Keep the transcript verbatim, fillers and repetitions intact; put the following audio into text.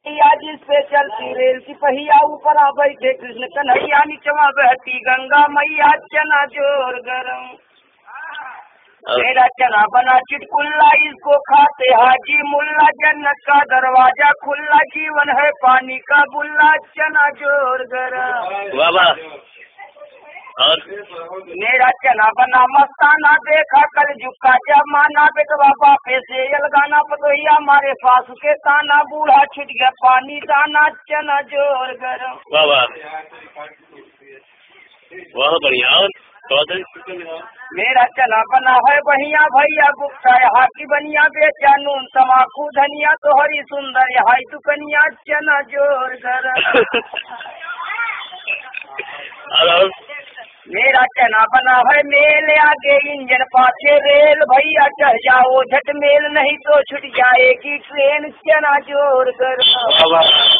या जिस पे चलती रेल सिपहिया ऊपर आ बैठे कृष्ण कन्हैया नीचवा बहती गंगा मैया चना जोर गरम। मेरा चना बना चिटकुल्ला इसको खाते हाजी मुल्ला जन्नत का दरवाजा खुला जीवन है पानी का बुल्ला चना जोर गरम। वाह वाह। और मेरा चना बना मस्ताना देखा कल झुका जमाना बेटवा बापे से यलगाना पतोहिया मारे फासु के ताना बूढ़ा छुट गया पानी दाना चना जोर गरम। वाह वाह बहुत बढ़िया। और मेरा चना बना है बहिया भैया गुप्ता यहाँ की बनिया बेचा नून तमाकू धनिया तो हरी सुंदर यहाँ दुकनिया चना जोर गरम। और मेरा चना बना है मेल आगे इंजन पाछे रेल भैया चढ़ जाओ झट मेल नहीं तो छूट जाएगी ट्रेन चना जोर गरम।